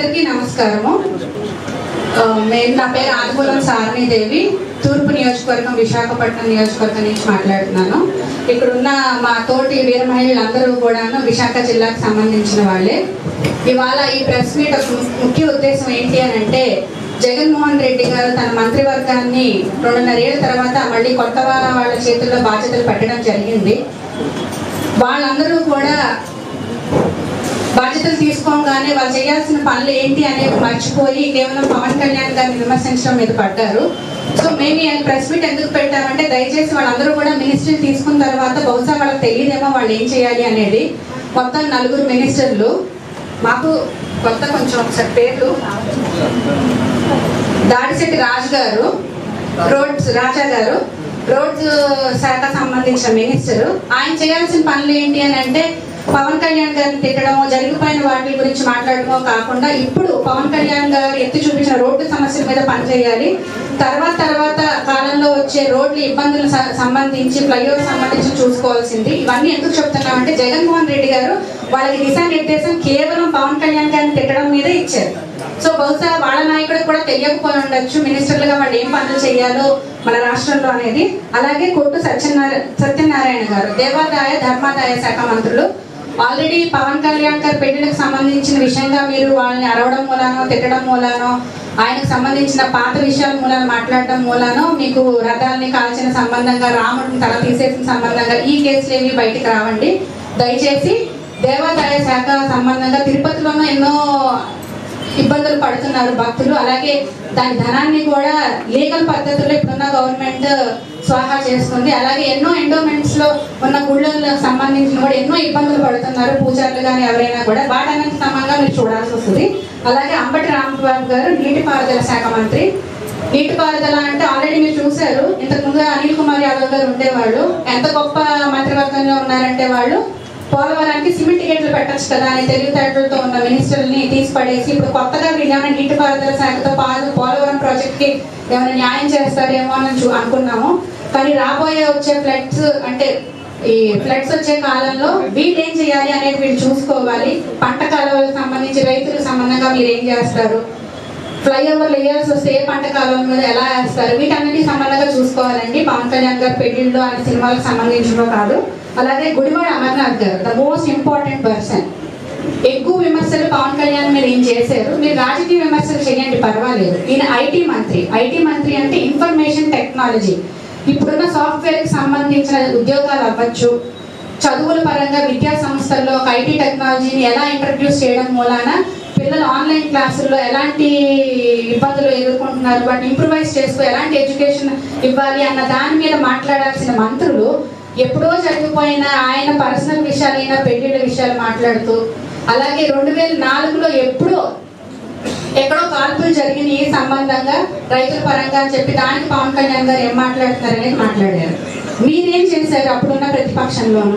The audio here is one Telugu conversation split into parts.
అందరికీ నమస్కారము. నా పేరు ఆదిమూలం సారణీదేవి, తూర్పు నియోజకవర్గం విశాఖపట్నం నియోజకవర్గం నుంచి మాట్లాడుతున్నాను. ఇక్కడున్న మా తోటి వీర మహిళలందరూ కూడాను విశాఖ జిల్లాకు సంబంధించిన వాళ్ళే. ఇవాళ ఈ ప్రెస్ మీట్ ముఖ్య ఉద్దేశం ఏంటి అని అంటే, జగన్మోహన్ రెడ్డి గారు తన మంత్రివర్గాన్ని 2.5 ఏళ్ల తర్వాత మళ్ళీ కొత్త వాళ్ళ చేతుల్లో బాధ్యతలు పెట్టడం జరిగింది. వాళ్ళందరూ కూడా బాధ్యతలు తీసుకోగానే వాళ్ళు చేయాల్సిన పనులు ఏంటి అనేది మర్చిపోయి కేవలం పవన్ కళ్యాణ్ గారిని విమర్శించడం మీద పడ్డారు. సో మేము ఈ ప్రెస్ మీట్ ఎందుకు పెట్టామంటే, దయచేసి వాళ్ళందరూ కూడా మినిస్ట్రీ తీసుకున్న తర్వాత బహుశా వాళ్ళకి తెలియదేమో వాళ్ళు ఏం చేయాలి అనేది. మొత్తం 4 మినిస్టర్లు. మాకు కొత్త కొంచెం ఒకసారి పేర్లు: దాడిశెట్టి రాజు గారు, రాజా గారు, రోడ్స్ శాఖ సంబంధించిన మినిస్టర్. ఆయన చేయాల్సిన పనులు ఏంటి అని అంటే, పవన్ కళ్యాణ్ గారిని తిట్టడమో, జరిగిపోయిన వాటి గురించి మాట్లాడటమో కాకుండా ఇప్పుడు పవన్ కళ్యాణ్ గారు ఎత్తి చూపించిన రోడ్డు సమస్యల మీద పనిచేయాలి. తర్వాత కాలంలో వచ్చే రోడ్ల ఇబ్బందులకు సంబంధించి, ఫ్లైఓవర్ సంబంధించి చూసుకోవాల్సింది. ఇవన్నీ ఎందుకు చెప్తున్నామంటే, జగన్మోహన్ రెడ్డి గారు వాళ్ళకి దిశానిర్దేశం కేవలం పవన్ కళ్యాణ్ గారిని తిట్టడం మీద ఇచ్చారు. సో బహుశా వాళ్ళ నాయకుడికి కూడా తెలియకపోయి ఉండొచ్చు మినిస్టర్లుగా వాళ్ళు ఏం పనులు చేయాలో మన రాష్ట్రంలో అనేది. అలాగే కొట్టు సత్యనారాయణ గారు, దేవాదాయ ధర్మాదాయ శాఖ మంత్రులు. ఆల్రెడీ పవన్ కళ్యాణ్ గారి పెళ్లికి సంబంధించిన విషయంగా మీరు వాళ్ళని అరవడం మూలానో, తిట్టడం మూలానో, ఆయనకు సంబంధించిన పాత విషయాల మూలాన మాట్లాడడం మూలానో మీకు రథాలని కాల్చిన సంబంధంగా, రాముడిని తల తీసేసిన సంబంధంగా ఈ కేసులు ఏవి బయటికి రావండి. దయచేసి దేవాదాయ శాఖ సంబంధంగా తిరుపతిలోనూ ఎన్నో ఇబ్బందులు పడుతున్నారు భక్తులు. అలాగే దాని ధనాన్ని కూడా లీగల్ పద్ధతుల్లో ఇప్పుడున్న గవర్నమెంట్ స్వాహా చేస్తుంది. అలాగే ఎన్నో ఎండోమెంట్స్ లో ఉన్న గుళ్ళకు సంబంధించిన కూడా ఎన్నో ఇబ్బందులు పడుతున్నారు పూజారులు కానీ ఎవరైనా కూడా. వాటన్నిటి సమంగా మీరు చూడాల్సి వస్తుంది. అలాగే అంబటి రాంబాబు గారు, నీటిపారుదల శాఖ మంత్రి. నీటిపారుదల అంటే ఆల్రెడీ మీరు చూశారు, ఇంతకుముందు అనిల్ కుమార్ యాదవ్ గారు ఉండేవాళ్ళు. ఎంత గొప్ప మంత్రివర్గంలో ఉన్నారంటే, వాళ్ళు పోలవరానికి సిమెంట్ గేట్లు పెట్టచ్చు కదా అని తెలివితేటలతో ఉన్న మినిస్టర్ని తీసి పడేసి ఇప్పుడు కొత్తగా వీళ్ళేమైనా నీటిపారుదల శాఖతో పోలవరం ప్రాజెక్ట్ కి ఏమైనా న్యాయం చేస్తారేమో అని అనుకున్నాము. కానీ రాబోయే వచ్చే ఫ్లడ్స్, అంటే ఈ ఫ్లడ్స్ వచ్చే కాలంలో వీళ్ళు ఏం చేయాలి అనేది వీళ్ళు చూసుకోవాలి. పంట కాలువలకు సంబంధించి రైతులకు సంబంధంగా మీరు ఏం చేస్తారు, ఫ్లైఓవర్లు వేయాల్సి వస్తే ఏ పంట కాలం మీద ఎలా వేస్తారు, వీటన్నిటికి సంబంధంగా చూసుకోవాలండి. పవన్ కళ్యాణ్ గారు పెళ్లిళ్ళు అనే సినిమాలకు సంబంధించినో కాదు. అలాగే గుడివాడ అమర్నాథ్ గారు, ద మోస్ట్ ఇంపార్టెంట్ పర్సన్. ఎక్కువ విమర్శలు పవన్ కళ్యాణ్ మీద ఏం చేశారు, మీరు రాజకీయ విమర్శలు చేయండి, పర్వాలేదు. ఈయన ఐటీ మంత్రి. ఐటీ మంత్రి అంటే ఇన్ఫర్మేషన్ టెక్నాలజీ. ఇప్పుడున్న సాఫ్ట్వేర్ కి సంబంధించిన ఉద్యోగాలు అవ్వచ్చు, చదువుల పరంగా విద్యా సంస్థల్లో ఒక ఐటీ టెక్నాలజీని ఎలా ఇంట్రడ్యూస్ చేయడం మూలాన పిల్లలు ఆన్లైన్ క్లాసుల్లో ఎలాంటి ఇబ్బందులు ఎదుర్కొంటున్నారు, వాటిని ఇంప్రూవైజ్ చేస్తూ ఎలాంటి ఎడ్యుకేషన్ ఇవ్వాలి అన్న దాని మీద మాట్లాడాల్సిన మంత్రులు ఎప్పుడో జరిగిపోయిన ఆయన పర్సనల్ విషయాలైనా, పెళ్లిళ్ళ విషయాలు మాట్లాడుతూ, అలాగే 2004లో ఎక్కడో కాల్పులు జరిగిన ఈ సంబంధంగా రైతుల పరంగా అని చెప్పి దానికి పవన్ కళ్యాణ్ గారు ఏం మాట్లాడుతున్నారు అనేది మాట్లాడారు. మీరేం చేశారు అప్పుడున్న ప్రతిపక్షంలోనూ?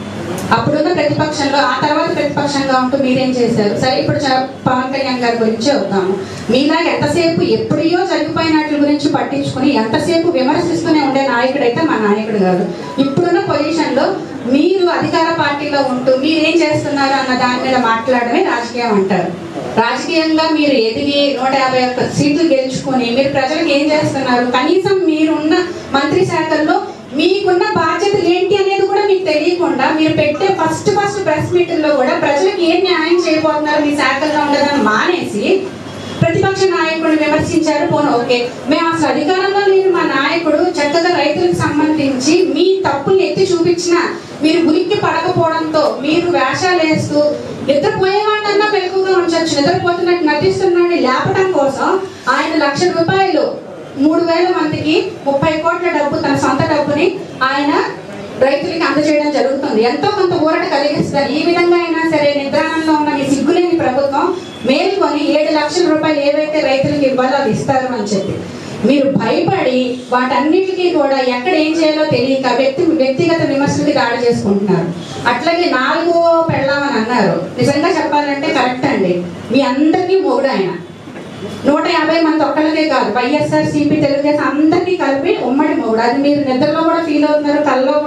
ఆ తర్వాత ప్రతిపక్షంగా ఉంటూ మీరేం చేశారు? సరే, ఇప్పుడు పవన్ కళ్యాణ్ గారి గురించి వద్దాము. మీలాగా ఎంతసేపు ఎప్పుడో జరిగిపోయినట్ల గురించి పట్టించుకుని ఎంతసేపు విమర్శిస్తూనే ఉండే నాయకుడు అయితే మా నాయకుడు గారు. ఇప్పుడున్న పొజిషన్ లో మీరు అధికార పార్టీలో ఉంటూ మీరేం చేస్తున్నారు అన్న దాని మీద మాట్లాడమే రాజకీయం అంటారు. రాజకీయంగా మీరు ఎదిగి 151 సీట్లు గెలుచుకొని మీరు ప్రజలకు ఏం చేస్తున్నారు, కనీసం మీరున్న మంత్రి శాఖల్లో మీకున్న బాధ్యతలు ఏంటి అనేది కూడా మీకు తెలియకుండా మీరు పెట్టే ఫస్ట్ ప్రెస్ మీట్లో కూడా ప్రజలకు ఏం న్యాయం చేయబోతున్నారు మీ శాఖల్లో ఉండదని మానేసి ప్రతిపక్ష నాయకుడిని విమర్శించారు. పోను ఓకే, మేము అసలు అధికారంలో లేని మా నాయకుడు చక్కగా రైతులకు సంబంధించి మీ తప్పుల్ని ఎత్తి చూపించినా మీరు ఉనికి పడకపోవడంతో మీరు వేషాలు వేస్తూ నిద్రపోయేవాడినన్నా మెలకుగా ఉంచవచ్చు, నిద్రపోతున్నట్టు నటిస్తున్నాడని లేపడం కోసం ఆయన ₹1,00,000 3,000 మందికి 30 కోట్ల డబ్బు, తన సొంత డబ్బుని ఆయన రైతులకి అందజేయడం జరుగుతుంది. ఎంతో కొంత ఊరట కలిగిస్తారు. ఈ విధంగా అయినా సరే నిద్రాణంలో ఉన్న మీ సిగ్గులేని ప్రభుత్వం మేల్కొని ₹7,00,000 ఏవైతే రైతులకు ఇవ్వాలో అది ఇస్తారు అని చెప్పి మీరు భయపడి వాటన్నిటికీ కూడా ఎక్కడ ఏం చేయాలో తెలియక వ్యక్తిగత విమర్శలకి దాడి చేసుకుంటున్నారు. అట్లాగే 4వ పెళ్ళామని అన్నారు. నిజంగా చెప్పాలంటే కరెక్ట్ అండి. మీ అందరికీ మొగుడు ఆయన. 150 మంది ఒక్కళ్ళకే కాదు, వైఎస్ఆర్ సిపి తెలుగుదేశం అందరినీ కలిపి ఉమ్మడి మొగుడు. అది మీరు నిద్రలో కూడా ఫీల్ అవుతున్నారు, కళ్ళలో కూడా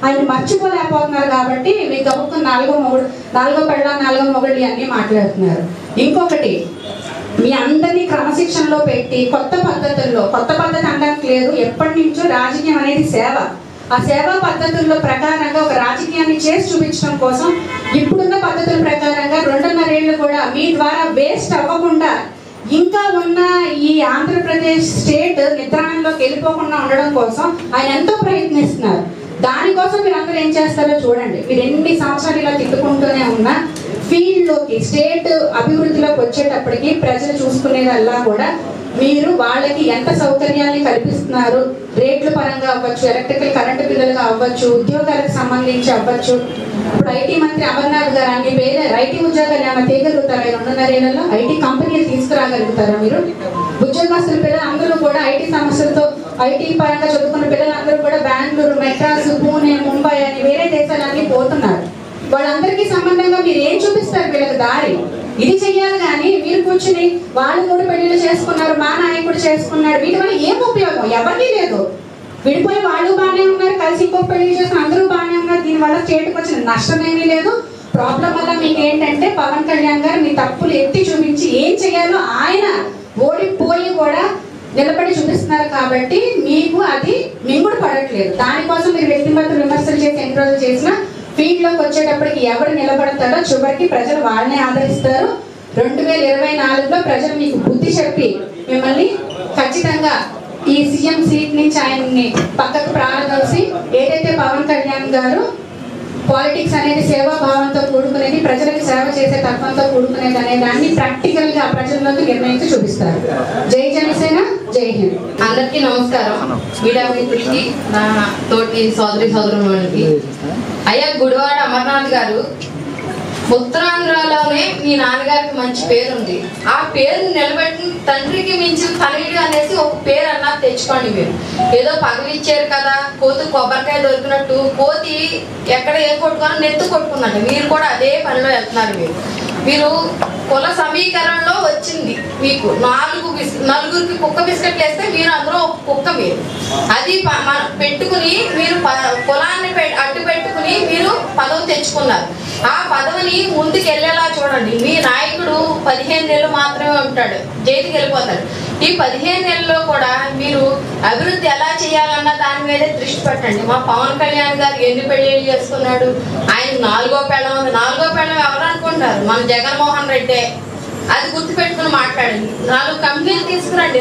ఆయన మర్చిపోలేకపోతున్నారు కాబట్టి మీకు గబుక్కుని నాలుగో పెళ్ళ నాలుగో మొగుళ్ళు అన్నీ మాట్లాడుతున్నారు. ఇంకొకటి, మీ అందరినీ క్రమశిక్షణలో పెట్టి కొత్త పద్ధతి అనడానికి లేదు, ఎప్పటి నుంచో రాజకీయం అనేది సేవ. ఆ సేవా పద్ధతుల్లో ప్రకారంగా ఒక రాజకీయాన్ని చేసి చూపించడం కోసం ఇప్పుడున్న పద్ధతుల ప్రకారంగా 2.5 ఏళ్ళు కూడా మీ ద్వారా వేస్ట్ అవ్వకుండా ఇంకా ఉన్న ఈ ఆంధ్రప్రదేశ్ స్టేట్ నిద్రాణంలోకి వెళ్ళిపోకుండా ఉండడం కోసం ఆయన ఎంతో ప్రయత్నిస్తున్నారు. దానికోసం మీరు అందరూ ఏం చేస్తారో చూడండి. మీరు ఎన్ని సంవత్సరాలు ఇలా తిట్టుకుంటూనే ఉన్నా ఫీల్డ్లోకి స్టేట్ అభివృద్ధిలోకి వచ్చేటప్పటికి ప్రజలు చూసుకునేదల్లా కూడా మీరు వాళ్ళకి ఎంత సౌకర్యాన్ని కల్పిస్తున్నారు, రేట్ల పరంగా అవ్వచ్చు, ఎలక్ట్రికల్ కరెంటు బిల్లులుగా అవ్వచ్చు, ఉద్యోగాలకు సంబంధించి అవ్వచ్చు. ఇప్పుడు ఐటీ మంత్రి అమర్నాథ్ గారు అన్ని వేరే ఐటీ ఉద్యోగాలు ఏమైనా తీయగలుగుతారా? 2.5 ఏళ్లలో ఐటీ కంపెనీలు తీసుకురాగలుగుతారా మీరు? ఉద్యోగస్తుల పిల్లలు అందరూ కూడా ఐటీ సమస్యలతో ఐటీ పరంగా చదువుకున్న పిల్లలందరూ కూడా బెంగళూరు, మెడ్రాస్, పూణే, ముంబై అని వేరే దేశాలన్నీ పోతున్నారు. వాళ్ళందరికీ సంబంధంగా మీరు ఏం చూపిస్తారు? వీళ్ళకి దారి ఇది చెయ్యాలి. కానీ మీరు కూర్చుని వాళ్ళు 3 పెళ్లిళ్ళు చేసుకున్నారు, మా నాయకుడు చేసుకున్నాడు, వీటి వల్ల ఏం ఉపయోగం? ఎవరికీ లేదు. విడిపోయి వాళ్ళు బాగానే ఉన్నారు, కలిసి ఇంకొక పెళ్లి చేసుకుని అందరూ బాగానే ఉన్నారు. దీనివల్ల స్టేట్కి వచ్చిన నష్టం ఏమీ లేదు. ప్రాబ్లం వల్ల మీకు ఏంటంటే పవన్ కళ్యాణ్ గారు మీ తప్పులు ఎత్తి చూపించి ఏం చెయ్యాలో ఆయన ఓడిపోయి కూడా నిలబడి చూపిస్తున్నారు కాబట్టి మీకు అది మింగుడు పడట్లేదు. దానికోసం మీరు వ్యక్తిగత విమర్శలు చేసి ఎన్ని రోజులు చేసినా ఫీల్డ్ లోకి వచ్చేటప్పటికి ఎవరు నిలబడతారో చివరికి ప్రజలు వాళ్ళనే ఆదరిస్తారు. 2024లో ప్రజలు మీకు బుద్ధి చెప్పి మిమ్మల్ని ఖచ్చితంగా ఈ సీఎం సీట్ నుంచి ఆయన్ని పక్కకు ప్రారంభించి ఏదైతే పవన్ కళ్యాణ్ గారు పాలిటిక్స్ అనేది సేవాభావంతో కూడుకునేది, ప్రజలకు సేవ చేసే తత్వంతో కూడుకునేది అనే దాన్ని ప్రాక్టికల్ గా ప్రజల్లోకి నిర్ణయించి చూపిస్తారు. జై జనసేన, జై హింద్. అందరికీ నమస్కారం. మీడియా మిత్రులకి, నా తోటి సోదరులకి. అయ్యా గుడివాడ అమర్నాథ్ గారు, ఉత్తరాంధ్రలోనే మీ నాన్నగారికి మంచి పేరు ఉంది. ఆ పేరు నిలబెట్టి తండ్రికి మించిన తనయుడు అనేసి ఒక పేరు అన్నా తెచ్చుకోండి. మీరు ఏదో పగలిచ్చారు కదా, కోతి కొబ్బరికాయ దొరికినట్టు కోతి ఎక్కడ ఏం కొట్టుకున్నా నెత్తు కొట్టుకున్నట్టు మీరు కూడా అదే పనిలో వెళ్తున్నారు. మీరు కుల సమీకరణలో వచ్చింది మీకు నలుగురికి కుక్క బిస్కెట్లు వేస్తే మీరు అందులో ఒక కుక్క. మీరు అది పెట్టుకుని మీరు కులాన్ని అడ్డు పెట్టుకుని మీరు పదవి తెచ్చుకున్నారు. ఆ పదవిని ముందుకు వెళ్ళేలా చూడండి. మీ నాయకుడు 15 నెలలు మాత్రమే ఉంటాడు, జైలుకి వెళ్ళిపోతాడు. ఈ 15 నెలల్లో కూడా మీరు అభివృద్ధి ఎలా చేయాలన్న దాని మీదే దృష్టి పెట్టండి. మా పవన్ కళ్యాణ్ గారు ఎన్ని పెళ్లిళ్ళు చేసుకున్నాడు? ఆయన 4వ పెళ్ళం ఉంది. 4వ పెళ్ళం ఎవరు అనుకుంటారు? మన జగన్మోహన్ రెడ్డి. అది గుర్తు పెట్టుకుని మాట్లాడండి. 4 కంపెనీలు తీసుకురండి,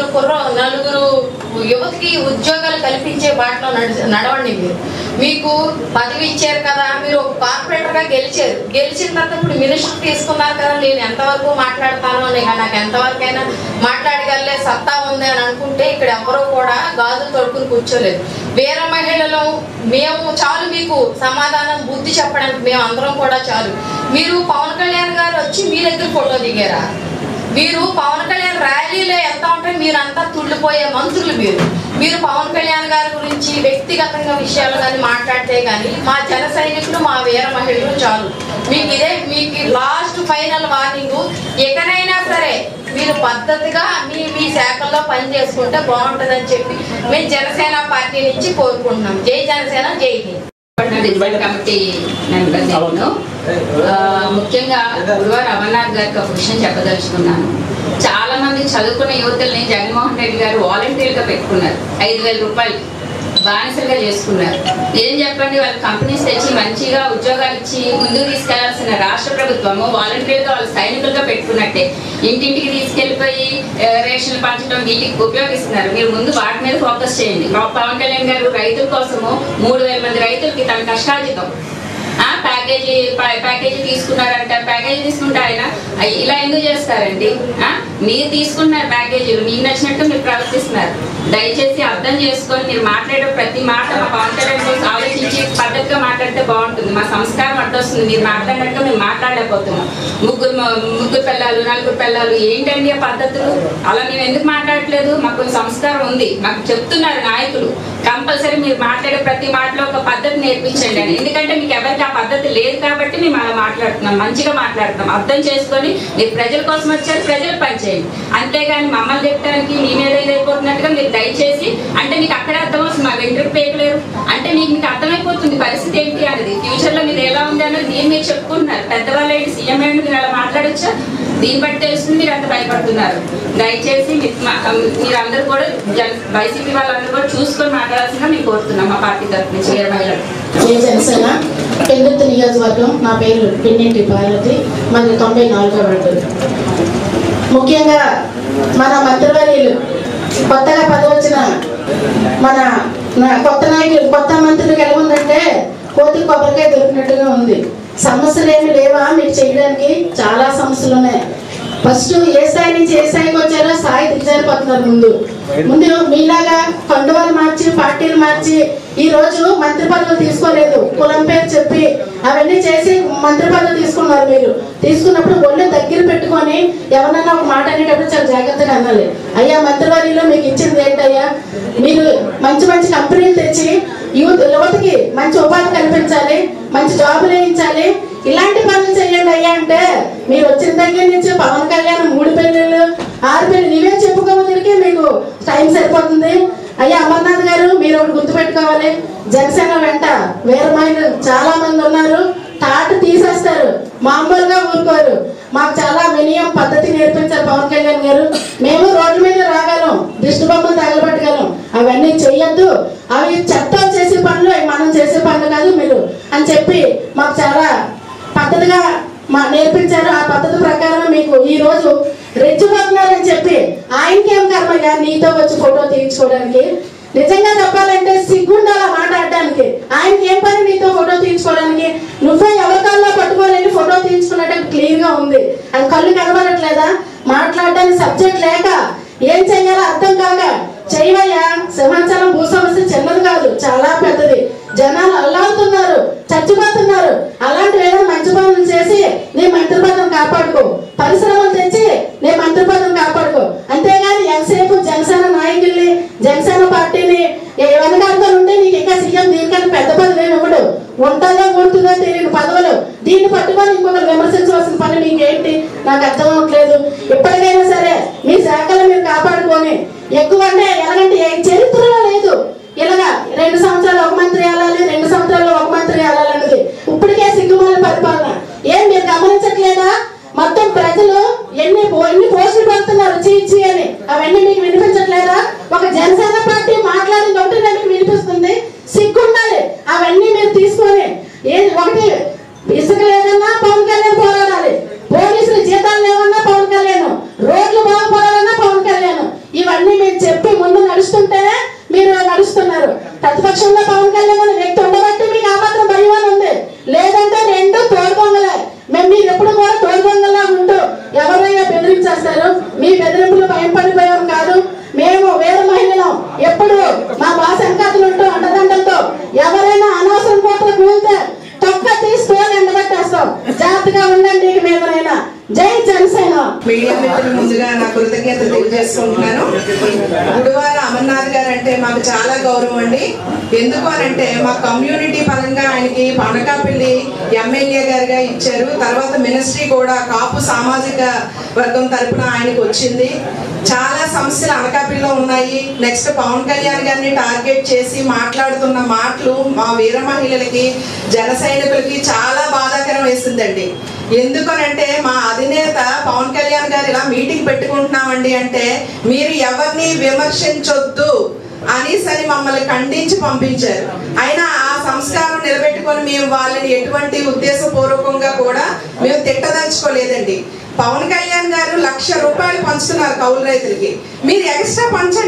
4 యువతకి ఉద్యోగాలు కల్పించే బాటలో నడవండి. మీకు పదవి ఇచ్చారు కదా, మీరు ఒక కార్పొరేటర్ గా గెలిచిన తర్వాత ఇప్పుడు మినిస్టర్ తీసుకున్నారు కదా, నేను ఎంతవరకు మాట్లాడతాను అని, నాకు ఎంతవరకైనా మాట్లాడగలే సత్తా ఉంది అని అనుకుంటే ఇక్కడ ఎవరో కూడా గాజులు తొడుకుని కూర్చోలేదు. వేరే మహిళలు మేము చాలు, మీకు సమాధానం బుద్ధి చెప్పడానికి మేము అందరం కూడా చాలు. మీరు పవన్ కళ్యాణ్ గారు వచ్చి మీ దగ్గర ఫోటో దిగారా? మీరు పవన్ కళ్యాణ్ ర్యాలీలో ఎంత ఉంటే మీరంతా తుళ్ళిపోయే మంత్రులు. మీరు పవన్ కళ్యాణ్ గారి గురించి వ్యక్తిగతంగా విషయాలు కానీ మాట్లాడితే కానీ మా జన సైనికులు, మా వీర మహిళలు చాలు. మీకు లాస్ట్ ఫైనల్ వార్నింగ్, ఎక్కడైనా సరే మీరు పద్ధతిగా మీ శాఖల్లో పని చేసుకుంటే బాగుంటుందని చెప్పి మేము జనసేన పార్టీ నుంచి కోరుకుంటున్నాం. జై జనసేన, జై హింద్. కమిటీ మెంబర్ నేను ముఖ్యంగా గుడివాడ అమర్నాథ్ గారికి ఒక విషయం చెప్పదలుచుకున్నాను. చాలా మంది చదువుకున్న యువతల్ని జగన్మోహన్ రెడ్డి గారు వాలంటీర్గా పెట్టుకున్నారు. 5,000 రూపాయలు బానిసలుగా చేసుకున్నారు. ఏం చెప్పండి, వాళ్ళ కంపెనీస్ తెచ్చి మంచిగా ఉద్యోగాలు ఇచ్చి ముందుకు తీసుకెళ్లాల్సిన రాష్ట్ర ప్రభుత్వము వాలంటీర్గా వాళ్ళ సైనికులుగా పెట్టుకున్నట్టే ఇంటింటికి తీసుకెళ్లిపోయి రేషన్లు పంచడం వీటికి ఉపయోగిస్తున్నారు. మీరు ముందు వాటి మీద ఫోకస్ చేయండి. పవన్ కళ్యాణ్ గారు రైతుల కోసము 3,000 మంది రైతులకి తన కష్టార్జితం ప్యాకేజీ తీసుకున్నారంట. ప్యాకేజీ తీసుకుంటే ఆయన ఇలా ఎందుకు చేస్తారండి? మీరు తీసుకున్నారు ప్యాకేజీలు, మీకు నచ్చినట్టు మీరు ప్రవర్తిస్తున్నారు. దయచేసి అర్థం చేసుకొని మీరు మాట్లాడే ప్రతి మాట మా పవన్ కళ్యాణ్ గురించి ఆలోచించి పద్ధతిగా మాట్లాడితే బాగుంటుంది. మా సంస్కారం అడ్డొస్తుంది. మీరు మాట్లాడినట్టు మేము మాట్లాడలేకపోతున్నాం. ముగ్గురు పిల్లలు 4 పిల్లలు ఏంటండి ఆ పద్ధతులు? అలా మేము ఎందుకు మాట్లాడట్లేదు? మాకు సంస్కారం ఉంది. మాకు చెప్తున్నారు నాయకులు, కంపల్సరీ మీరు మాట్లాడే ప్రతి మాటలో ఒక పద్ధతి నేర్పించండి అని. ఎందుకంటే మీకు ఎవరికి ఆ పద్ధతి లేదు కాబట్టి మేము అలా మాట్లాడుతున్నాం, మంచిగా మాట్లాడుతున్నాం. అర్థం చేసుకొని మీరు ప్రజల కోసం వచ్చారు, ప్రజలు పనిచేయండి. అంతేగాని మమ్మల్ని చెప్పడానికి మీ మీద ఇదైపోతున్నట్టుగా మీరు దయచేసి, అంటే మీకు అక్కడే అర్థం వస్తుంది, మా వెంట్రుకు పేకలేరు అంటే మీకు అర్థమైపోతుంది పెద్దవాళ్ళు ఏంటి సీఎం ఏంటి మీరు అలా మాట్లాడొచ్చా? దీన్ని బట్టి తెలుస్తుంది మీరు అంత భయపడుతున్నారు. దయచేసి మీరందరూ కూడా వైసీపీ వాళ్ళందరూ కూడా చూసుకొని మాట్లాడాల్సిందిగా మేము కోరుతున్నాం మా పార్టీ తరఫు నుంచి. జనసేన పెందుర్తి నియోజకవర్గం. నా పేరు పిన్నింటి పార్వతి, మాది 94వ వార్డు. ముఖ్యంగా మన మంత్రివర్యులు కొత్తగా పదవచ్చిన మన కొత్త నాయకులు కొత్త మంత్రులకు ఎలా ఉందంటే కోతి కొబ్బరికాయ దొరికినట్టుగా ఉంది. సమస్యలు ఏమి లేవా మీకు చేయడానికి? చాలా సమస్యలు ఉన్నాయి. ఫస్ట్ ఏ స్థాయి నుంచి ఏ స్థాయికి వచ్చారో స్థాయి దిగజారిపోతున్నారు. ముందు మీలాగా కండువాలు మార్చి పార్టీలు మార్చి ఈ రోజు మంత్రి పదవులు తీసుకోలేదు, కులం పేరు చెప్పి అవన్నీ చేసి మంత్రి పదవులు తీసుకున్నారు. మీరు తీసుకున్నప్పుడు ఒళ్ళు దగ్గర పెట్టుకొని ఎవరన్నా ఒక మాట అనేటప్పుడు చాలా జాగ్రత్తగా అనాలి. అయ్యా మంత్రివర్యులు మీకు ఇచ్చింది ఏంటయ్యా? మీరు మంచి మంచి కంపెనీలు తెచ్చి యువతకి మంచి ఉపాధి కల్పించాలి, మంచి జాబులు వేయించాలి, ఇలాంటి పనులు చేయండి అయ్యా అంటే మీరు వచ్చిన దగ్గర నుంచి పవన్ కళ్యాణ్ 3 పెళ్ళిళ్ళు 6 పెళ్ళి నీవే చెప్పుకోవడానికి మీకు టైం సరిపోతుంది. అయ్యా అమర్నాథ్ గారు మీరు ఒకటి గుర్తుపెట్టుకోవాలి, జనసేన వెంట వేరే మహిళలు చాలా మంది ఉన్నారు. తాట తీసేస్తారు, మామూలుగా ఊరుకోరు. మాకు చాలా వినయం పద్ధతి నేర్పించారు పవన్ కళ్యాణ్ గారు. మేము రోడ్ల మీద రాగలం, దిష్టి బొమ్మలు తగలబెట్టగలం. అవన్నీ చెయ్యొద్దు, అవి చట్టాలు చేసే పనులు మనం చేసే పనులు కాదు మీరు అని చెప్పి మాకు చాలా పద్ధతిగా నేర్పించారు. ఆ పద్ధతి ప్రకారం మీకు ఈ రోజు రెచ్చిపోతున్నారని చెప్పి ఆయనకేం కర్మగా నీతో వచ్చి ఫోటో తీయించుకోవడానికి? నిజంగా చెప్పాలంటే సిగ్గుండాల మాట్లాడడానికి. ఆయనకి ఏం పని నీతో ఫోటో తీయించుకోవడానికి? నువ్వే ఎవరికాల్లో పట్టుకోలేని ఫోటో తీయించుకున్నట్టు క్లియర్ గా ఉంది. అది కళ్ళు కనబడట్లేదా? మాట్లాడడానికి సబ్జెక్ట్ లేక ఏం చెయ్యాలో అర్థం కాక చేయవయ్యా. సింహాచలం భూ సమస్య చిన్నది కాదు, చాలా పెద్దది. జనాలు అల్లాడుతున్నారు, చచ్చిపోతున్నారు. అలాంటి ఏదైనా మంచి పనులు చేసి నీ మంత్రి పదవిని కాపాడుకో, పరిశ్రమలు తెచ్చి నీ మంత్రి పదవిని కాపాడుకో. అంతేగాని ఎంతసేపు జనసేన నాయకుల్ని జనసేన పార్టీని వెనకాడుతూ ఉంటే నీకు ఇంకా సీఎం దీనికన్నా పెద్ద పదవి ఇవ్వడు. ఉంటుందో ఉంటుందో తెలియని పదవులు దీన్ని పట్టుకొని ఇంకొకరు విమర్శించవలసిన పని మీకేంటి? నాకు అర్థం అవ్వట్లేదు. ఎప్పటికైనా సరే మీ శాఖలు మీరు కాపాడుకొని ఎక్కువ అంటే ఎలాగంటే చరిత్రలో లేదు ఇలాగా 2 సంవత్సరాలు ఒక మంత్రి వెళ్ళాలి, 2 సంవత్సరాలు ఒక మంత్రి వెళ్ళాలన్నది. ఇప్పటికే సిగ్గుమాల పరిపాలన. ఏం మీరు గమనించట్లేదా? మొత్తం ప్రజలు ఎన్ని పోస్టులు పెడుతున్నారు చీచి అని, అవన్నీ మీకు వినిపించట్లేదా? ఒక జనసేన పార్టీ మాట్లాడింది ఒకటి మీకు వినిపిస్తుంది. సిగ్గుండాలి. అవన్నీ మీరు తీసుకొని ఒకటి ఇసుక లేదన్నా పవన్ కళ్యాణ్ పోరాడాలి, పోలీసులు జీతాలు లేవన్నా పవన్ కళ్యాణ్, రోడ్లు బాగుపడాలన్నా పవన్ కళ్యాణ్. ఇవన్నీ మీరు చెప్పి ముందు నడుస్తుంటేనే మీరు నడుస్తున్నారు. ప్రతిపక్షంలో పవన్ కళ్యాణ్ అనే వ్యక్తి ఉండబట్టి మీకు ఆ మాత్రం భయం ఉంది. లేదంటే 2 తోడుగొంగలే. మేము మీరు ఎప్పుడు కూడా తోడుగొంగలా ఉంటూ ఎవరైనా బెదిరించేస్తారు. మీ బెదిరింపులు భయం పడిపోయాం కాదు. మేము వేరే మహిళలం ఎప్పుడు మా బాస వెనకాతలు ఉంటూ అండదండలతో ఎవరైనా అనవసరం కోతలు కూలితే తొక్క తీసుకొని ఎండబెట్టేస్తాం. జాగ్రత్తగా ఉండండి. ఇక మీదనైనా జై జనసేన. మీడియా మిత్రులు ముందుగా నా కృతజ్ఞతలు తెలియజేసుకుంటున్నాను. గుడివార అమర్నాథ్ గారు అంటే మాకు చాలా గౌరవం అండి. ఎందుకు అనంటే మా కమ్యూనిటీ పరంగా ఆయనకి పనకాపల్లి ఎమ్మెల్యే గారుగా ఇచ్చారు. తర్వాత మినిస్ట్రీ కూడా కాపు సామాజిక వర్గం తరపున ఆయనకు వచ్చింది. చాలా సమస్యలు అనకాపల్లిలో ఉన్నాయి. నెక్స్ట్ పవన్ కళ్యాణ్ గారిని టార్గెట్ చేసి మాట్లాడుతున్న మాటలు మా వీర మహిళలకి జన సైనికులకి చాలా బాధాకరం వేసిందండి. ఎందుకనంటే మా అధినేత పవన్ కళ్యాణ్ గారు ఇలా మీటింగ్ పెట్టుకుంటున్నామండి అంటే మీరు ఎవరిని విమర్శించొద్దు అనేసరి మమ్మల్ని ఖండించి పంపించారు. అయినా ఆ సంస్కారం నిలబెట్టుకొని మేము వాళ్ళని ఎటువంటి ఉద్దేశపూర్వకంగా కూడా మేము తిట్టదలుచుకోలేదండి. పవన్ కళ్యాణ్ గారు 1,00,000 రూపాయలు పంచుతున్నారు కౌలు రైతులకి. మీరు ఎక్స్ట్రా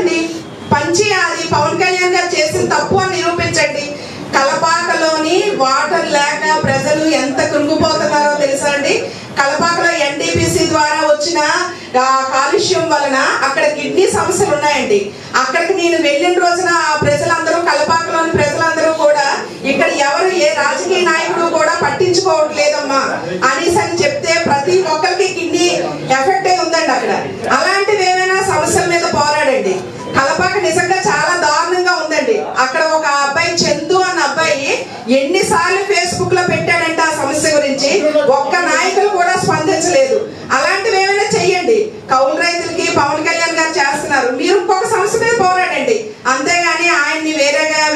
పంచి అది పవన్ కళ్యాణ్ గారు చేసిన తప్పు అని నిరూపించండి. కలపాకలోని వాటర్ లేక ప్రజలు ఎంత కృంగిపోతున్నారో తెలుసా అండి? కలపాకలో ఎన్టీపీసీ ద్వారా వచ్చిన కాలుష్యం వలన అక్కడ కిడ్నీ సమస్యలు ఉన్నాయండి. అక్కడికి నేను వెళ్ళిన రోజున ఆ ప్రజలందరూ కలపాకలోని ప్రజలందరూ కూడా ఇక్కడ ఎవరు ఏ రాజకీయ నాయకుడు కూడా పట్టించుకోవట్లేదమ్మా అనేసి అని చెప్తే ప్రతి ఒక్కరికి కిడ్నీ ఎఫెక్ట్ అయి ఉందండి అక్కడ. అలాంటివి ఏమైనా సమస్యల మీద పోరాడండి. కలపాక నిజంగా చాలా దారుణంగా ఉందండి. అక్కడ ఒక అబ్బాయి చందు అన్న అబ్బాయి ఎన్నిసార్లు ఫేస్బుక్ లో పెట్టాడంటే ఆ సమస్య గురించి ఒక్క నాయకులు కూడా స్పందించలేదు. అలాంటివి ఏమైనా చెయ్యండి. కౌలు రైతులకి పవన్ కళ్యాణ్ గారు చేస్తున్నారు, మీరు ఇంకొక సమస్య మీద పోరాడండి. అంతేగాని ఆయన్ని వేరేగా విమర్శించ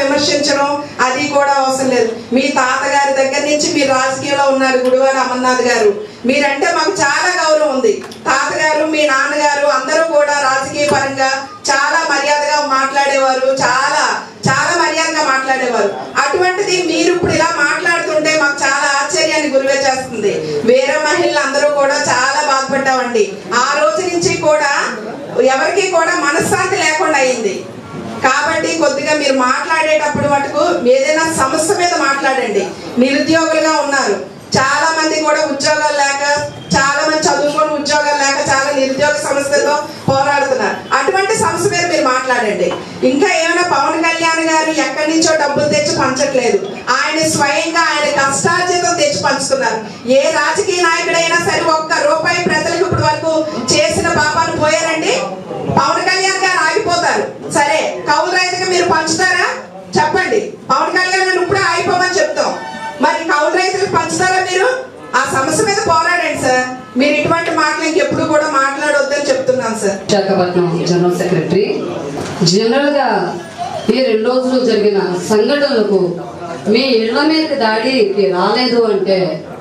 చూపించడం అది కూడా అవసరం లేదు. మీ తాతగారి దగ్గర నుంచి మీరు రాజకీయంలో ఉన్నారు. గుడివాడ అమర్నాథ్ గారు, మీరంటే మాకు చాలా గౌరవం ఉంది. తాతగారు, మీ నాన్నగారు అందరూ కూడా రాజకీయ పరంగా చాలా మర్యాదగా మాట్లాడేవారు, చాలా చాలా మర్యాదగా మాట్లాడేవారు. అటువంటిది మీరు ఇప్పుడు ఇలా మాట్లాడుతుంటే మాకు చాలా ఆశ్చర్యాన్ని గురివే చేస్తుంది. వేరే మహిళలు అందరూ కూడా చాలా బాధపడ్డామండి. ఆ రోజు నుంచి కూడా ఎవరికి కూడా మనశ్శాంతి లేకుండా అయింది. కాబట్టి కొద్దిగా మీరు మాట్లాడేటప్పుడు మటుకు ఏదైనా సమస్య మీద మాట్లాడండి. నిరుద్యోగులుగా ఉన్నారు, చాలా మంది కూడా ఉద్యోగాలు లేక, చాలా మంది చదువుకొని ఉద్యోగాలు లేక చాలా నిరుద్యోగ సమస్యలతో పోరాడుతున్నారు. అటువంటి సమస్య మీద మీరు మాట్లాడండి. ఇంకా ఏమైనా పవన్ కళ్యాణ్ గారు ఎక్కడి నుంచో డబ్బులు తెచ్చి పంచట్లేదు, ఆయన స్వయంగా ఆయన కష్టార్జితం తెచ్చి పంచుతున్నారు. ఏ రాజకీయ నాయకుడైనా సరే ఒక్క రూపాయి ప్రజలకు ఇప్పుడు వరకు చేసిన పాపాలు పోయారండి? పవన్ కళ్యాణ్ గారు ఆగిపోతారు. సరే, కౌలు రైతుగా మీరు పంచుతారా చెప్పండి? పవన్ కళ్యాణ్ గారు ఇప్పుడే ఆగిపోమని చెప్తాం, మరి కౌలు రైతులకు పంచుతారా మీరు? ఆ సమస్య మీద పోరాడండి సార్. మీరు ఇటువంటి మాటలు ఇంకెప్పుడు కూడా మాట్లాడొద్దని చెప్తున్నాను sir. Visakhapatnam general secretary. General గా ఈ 2 రోజులు జరిగిన సంఘటనలకు మీ ఇళ్ల మీద దాడికి రాలేదు అంటే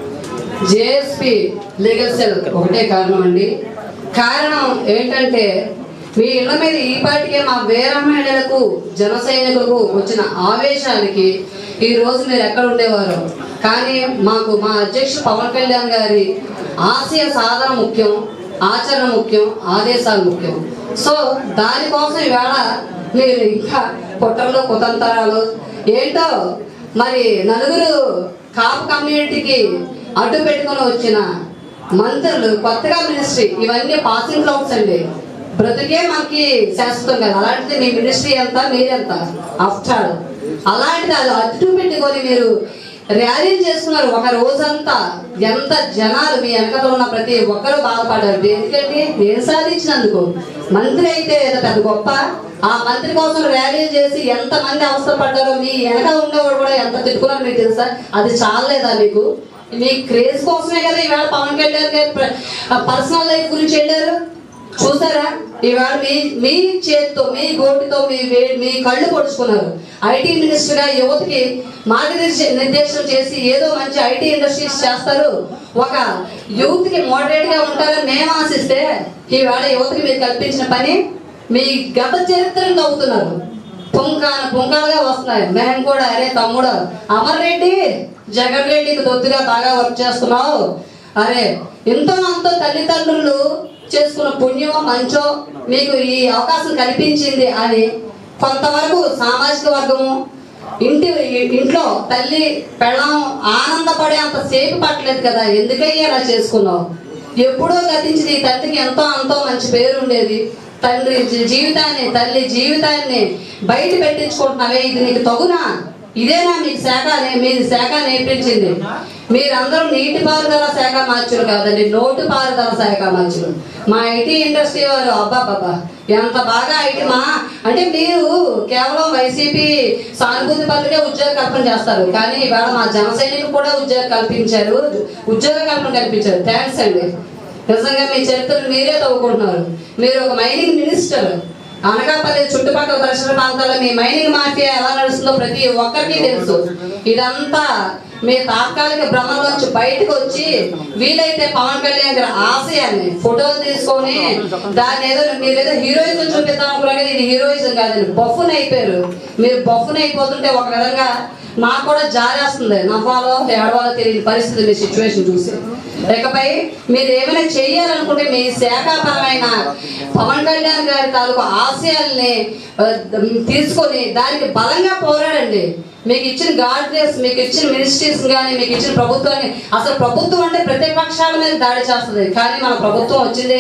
జేఎస్పీ లీగల్ సెల్ ఒకటే కారణం అండి. కారణం ఏంటంటే మీ ఇళ్ల మీద ఈ పాటికే మా వేర మహిళలకు, జన సైనికులకు వచ్చిన ఆవేశానికి ఈ రోజు మీరు ఎక్కడ ఉండేవారు. కానీ మాకు మా అధ్యక్షుడు పవన్ కళ్యాణ్ గారి ఆశయ సాధన ముఖ్యం, ఆచరణ ముఖ్యం, ఆదేశాలు ముఖ్యం. సో దానికోసం ఈవేళ మీరు ఇంకా కుట్రలు కుతంత్రాలు ఏంటో మరి నలుగురు కాపు కమ్యూనిటీకి అడ్డు పెట్టుకుని వచ్చిన మంత్రులు, కొత్తగా మినిస్ట్రీ, ఇవన్నీ పాసింగ్ క్లౌడ్స్ అండి. బ్రతికే మనకి శాశ్వతం కదా. అలాంటిది మీ మినిస్ట్రీ ఎంత, మీరెంత ఆఫ్టర్ అలాంటిది అది అడ్డు పెట్టుకొని మీరు ర్యాలీలు చేస్తున్నారు. ఒక రోజంతా ఎంత జనాలు మీ వెనకలో ఉన్న ప్రతి ఒక్కరూ బాధపడ్డారు. ఎందుకంటే నేను సాధించినందుకు. మంత్రి అయితే పెద్ద గొప్ప, ఆ మంత్రి కోసం ర్యాలీలు చేసి ఎంత మంది అవసరపడ్డారో మీ వెనక ఉండేవాడు కూడా ఎంత తిట్టుకున్నారో మీకు తెలుసా? అది చాలలేదా మీకు? మీ క్రేజ్ కోసమే కదా ఈవేళ పవన్ కళ్యాణ్ గారి పర్సనల్ లైఫ్ గురించి వెళ్ళారు. చూసారా? ఈవేళ మీ చేతితో, మీ గోటితో మీ కళ్ళు పొడుచుకున్నారు. ఐటీ మినిస్టర్ గా యువతకి మార్గనిర్దేశం చేసి ఏదో మంచి ఐటీ ఇండస్ట్రీస్ చేస్తారు, ఒక యూత్ కి మోడరేట్ గా ఉంటారని మేము ఆశిస్తే ఈవేళ యువతకి మీరు కల్పించిన పని మీ గత చరిత్రను నవ్వుతున్నారు. పుంకాలుగా వస్తున్నాయి. మేము కూడా అరే తమ్ముడు అమర్ రెడ్డి, జగన్ రెడ్డికి దొద్దుగా బాగా వర్క్ చేస్తున్నావు, అరే ఎంతో అంతో తల్లిదండ్రులు చేసుకున్న పుణ్యమో మంచో మీకు ఈ అవకాశం కల్పించింది అని కొంతవరకు సామాజిక వర్గము ఇంట్లో తల్లి పెళ్ళం ఆనందపడే అంత సేపు పట్టలేదు కదా. ఎందుకయ్యా అలా చేసుకున్నావు? ఎప్పుడో గతించింది ఈ తల్లికి ఎంతో అంతో మంచి పేరు ఉండేది. తండ్రి జీవితాన్ని, తల్లి జీవితాన్ని బయట పెట్టించుకుంటున్నావే, ఇది నీకు తగునా? ఇదేనా మీకు శాఖ? మీది శాఖ నేర్పించింది. మీరందరూ నీటిపారుదల శాఖ మార్చులు కాదండి, నోటు పారుదల శాఖ మార్చులు. మా ఐటీ ఇండస్ట్రీ వారు అబ్బాబ్బా ఎంత బాగా ఐటీ అంటే మీరు కేవలం వైసీపీ సానుభూతి పనులకే ఉద్యోగ కల్పన చేస్తారు, కానీ ఇవాళ మా జన సైనికులు కూడా ఉద్యోగ కల్పన కల్పించారు. థ్యాంక్స్ అండి. నిజంగా మీ చరిత్రను మీరే తవ్వుకుంటున్నారు. మీరు ఒక మైనింగ్ మినిస్టర్. అనకాపల్లి చుట్టుపక్కల పరిసర ప్రాంతాల్లో మీ మైనింగ్ మాఫియా ఎలా నడుస్తుందో ప్రతి ఒక్కరికి తెలుసు. ఇదంతా మీ తాత్కాలిక భ్రమంలోంచి బయటకు వచ్చి వీలైతే పవన్ కళ్యాణ్ గారి ఆశయాన్ని ఫోటోలు తీసుకొని దాన్ని ఏదో మీరేదో హీరోయిజం చూపిద్దాం అనుకున్నా, ఇది హీరోయిజం కాదండి, బఫున్ అయిపోయారు. మీరు బఫున్ అయిపోతుంటే ఒక విధంగా నాకు కూడా జారేస్తుంది. నవ్వాలో ఏడవాలో తెలియని పరిస్థితి మీ సిచ్యువేషన్ చూసి. ఇకపై మీరు ఏమైనా చేయాలనుకుంటే మీ శాఖాపరమైన పవన్ కళ్యాణ్ గారి తాలూకు ఆశయాల్ని తీసుకొని దానికి బలంగా పోరాడండి. మీకు ఇచ్చిన గార్డ్నెస్, మీకు ఇచ్చిన మినిస్ట్రీస్ కానీ, మీకు ఇచ్చిన ప్రభుత్వాన్ని, అసలు ప్రభుత్వం అంటే ప్రతిపక్షాల మీద దాడి చేస్తుంది, కానీ మన ప్రభుత్వం వచ్చింది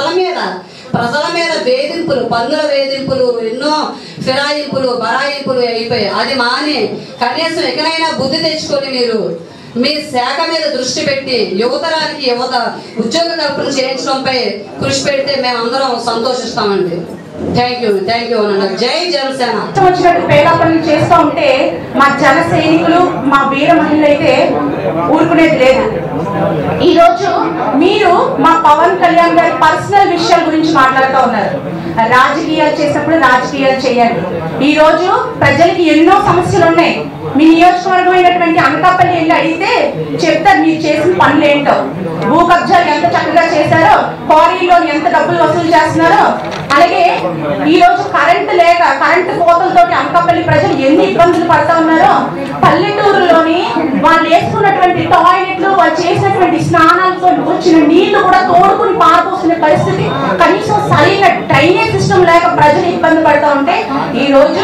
ప్రజల మీద వేధింపులు, పన్నుల వేధింపులు, ఎన్నో ఫిరాయింపులు, బరాయింపులు అయిపోయాయి. అది మాని కనీసం ఎక్కడైనా బుద్ధి తెచ్చుకొని మీరు మీ శాఖ మీద దృష్టి పెట్టి యువతరానికి ఉద్యోగ కల్పన చేయించడంపై కృషి పెడితే మేమందరం సంతోషిస్తామండి. థ్యాంక్ యూ అన్న. జై జనసేన. వచ్చినట్టు పేద పనులు చేస్తూ ఉంటే మా జన సైనికులు, మా వీర మహిళలు అయితే ఊరుకునేది లేదు. ఈరోజు మీరు మా పవన్ కళ్యాణ్ గారి పర్సనల్ విషయాల గురించి మాట్లాడుతూ ఉన్నారు. రాజకీయాలు చేసినప్పుడు రాజకీయాలు చేయండి. ఈరోజు ప్రజలకి ఎన్నో సమస్యలు ఉన్నాయి. మీ నియోజకవర్గం అయినటువంటి అనకాపల్లి వెళ్ళి అడిగితే చెప్తారు మీరు చేసిన పనులు ఏంటో. భూ కబ్జాలు ఎంత చక్కగా చేశారో, క్వారీలో ఎంత డబ్బులు వసూలు చేస్తున్నారో. అలాగే ఈరోజు కరెంటు లేక కరెంటు కోతలతోటి అనకాపల్లి ప్రజలు ఎన్ని ఇబ్బందులు పడతా ఉన్నారో. పల్లెటూరులోని వాళ్ళు వేసుకున్నటువంటి టాయిలెట్లు, వాళ్ళు చేసినటువంటి స్నానాలతో వచ్చిన నీళ్లు కూడా తోడుకుని పారిపోతున్న పరిస్థితి, కనీసం సరైన డ్రైనేజ్ సిస్టమ్ లేక ప్రజలు ఇబ్బంది పడతా ఉంటే ఈ రోజు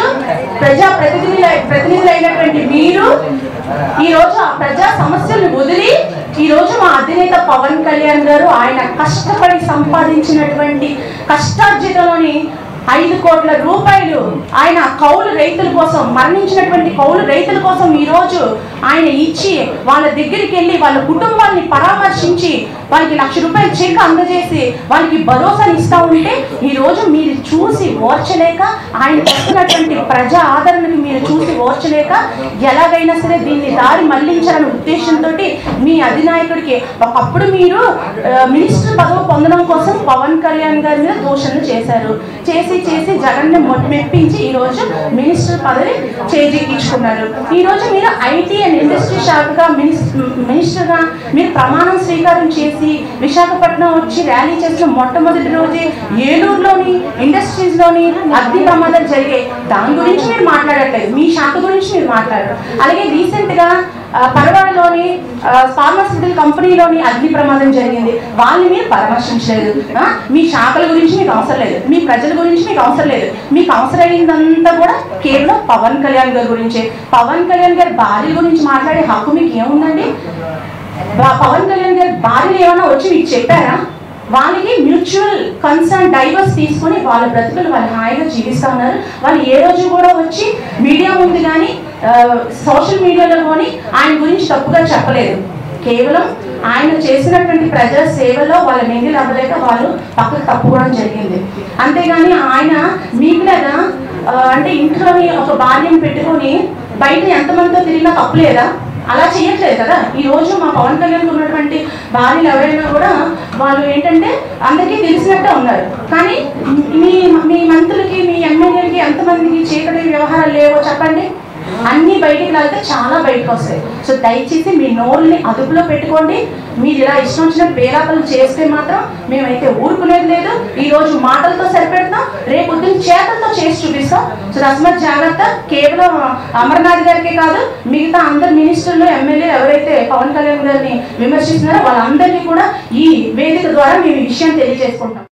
ప్రతినిధులైనటువంటి మీరు ఈ రోజు ఆ ప్రజా సమస్యలను వదిలి ఈ రోజు మా అధినేత పవన్ కళ్యాణ్ గారు ఆయన కష్టపడి సంపాదించినటువంటి కష్టార్జితంలోని 5 కోట్ల రూపాయలు ఆయన కౌలు రైతుల కోసం, మరణించినటువంటి కౌలు రైతుల కోసం ఈ రోజు ఆయన ఇచ్చి వాళ్ళ దగ్గరికి వెళ్ళి వాళ్ళ కుటుంబాన్ని పరామర్శించి వాళ్ళకి 1,00,000 రూపాయల చెక్ అందజేసి వాళ్ళకి భరోసాని ఇస్తా ఉంటే ఈ రోజు మీరు చూసి ఓర్చలేక, ఆయన వస్తున్నటువంటి ప్రజా ఆదరణకు మీరు చూసి ఓర్చలేక ఎలాగైనా సరే దీన్ని దారి మళ్లించాలనే ఉద్దేశంతో మీ అధినాయకుడికి ఒకప్పుడు మీరు మినిస్టర్ పదవి పొందడం కోసం పవన్ కళ్యాణ్ గారి మీద దూషణలు చేశారు. చేసి జగన్ని మెప్పించి ఈ రోజు మినిస్టర్ పదవి చేజిక్కించుకున్నారు. ఈ రోజు మీరు ఐటీ అండ్ ఇండస్ట్రీ శాఖగా మినిస్టర్గా మీరు ప్రమాణం స్వీకారం చేసి విశాఖపట్నం వచ్చి ర్యాలీ చేసిన మొట్టమొదటి రోజే ఏలూరులోని ఇండస్ట్రీస్లోని అగ్ని ప్రమాదాలు జరిగాయి. దాని గురించి మీరు మాట్లాడట్లేదు, మీ శాఖ గురించి మీరు మాట్లాడారు. అలాగే రీసెంట్గా పరవాడలోని ఫార్మాసిటికల్ కంపెనీలోని అగ్ని ప్రమాదం జరిగింది, వాళ్ళని మీరు పరామర్శించలేదు. మీ శాఖల గురించి మీకు అవసరం లేదు, మీ ప్రజల గురించి మీకు అవసరం లేదు. మీకు అవసరమైందంతా కూడా కేవలం పవన్ కళ్యాణ్ గారి గురించే. పవన్ కళ్యాణ్ గారి భార్య గురించి మాట్లాడే హక్కు మీకు ఏముందండి? పవన్ కళ్యాణ్ గారి భార్యలు ఏమైనా వచ్చి మీకు చెప్పారా? వాళ్ళకి మ్యూచువల్ కన్సర్న్ డైవర్స్ తీసుకొని వాళ్ళ బ్రతుకులు వాళ్ళు హాయిగా జీవిస్తూ ఉన్నారు. వాళ్ళు ఏ రోజు కూడా వచ్చి మీడియా ముందు కానీ సోషల్ మీడియాలో కానీ ఆయన గురించి తప్పుగా చెప్పలేదు. కేవలం ఆయన చేసినటువంటి ప్రజా సేవలో వాళ్ళ నెంగిలు అవ్వలేక వాళ్ళు పక్కకు తప్పుకోవడం జరిగింది. అంతేగాని ఆయన మీకులాగా అంటే ఇంట్లోని ఒక భార్యను పెట్టుకొని బయట ఎంతమందితో తిరిగినా తప్పులేదా? అలా చేయట్లేదు కదా. ఈ రోజు మా పవన్ కళ్యాణ్ ఉన్నటువంటి భార్యలు ఎవరైనా కూడా వాళ్ళు ఏంటంటే అందరికీ తెలిసినట్టే ఉన్నారు. కానీ మీ మంత్రులకి, మీ ఎమ్మెల్యేలకి ఎంతమందికి చీకటి వ్యవహారాలు లేవో చెప్పండి. అన్ని బయటికి వెళ్తే చాలా బయటకు వస్తాయి. సో దయచేసి మీ నోరుని అదుపులో పెట్టుకోండి. మీరు ఇలా ఇష్టం వచ్చిన పేరాపలు చేస్తే మాత్రం మేమైతే ఊరుకునేది లేదు. ఈ రోజు మాటలతో సరిపెడతాం, రేపు పొద్దున్న చేతలతో చేసి చూపిస్తాం. సో తస్మాత్ జాగ్రత్త. కేవలం అమర్నాథ్ గారికే కాదు, మిగతా అందరు మినిస్టర్లు, ఎమ్మెల్యేలు ఎవరైతే పవన్ కళ్యాణ్ గారిని విమర్శిస్తున్నారో వాళ్ళందరికీ కూడా ఈ వేదిక ద్వారా మేము ఈ విషయాన్ని తెలియజేసుకుంటాం.